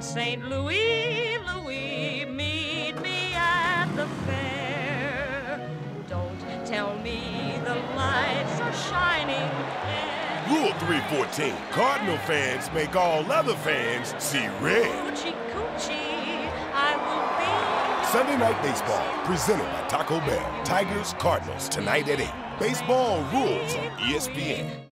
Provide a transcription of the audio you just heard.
St. Louis, Louis, meet me at the fair. Don't tell me the lights are shining. Rule 314, Cardinal fans make all other fans see red. Coochie, coochie, I will be. Sunday Night Baseball, presented by Taco Bell. Tigers, Cardinals, tonight at 8. Baseball rules on ESPN.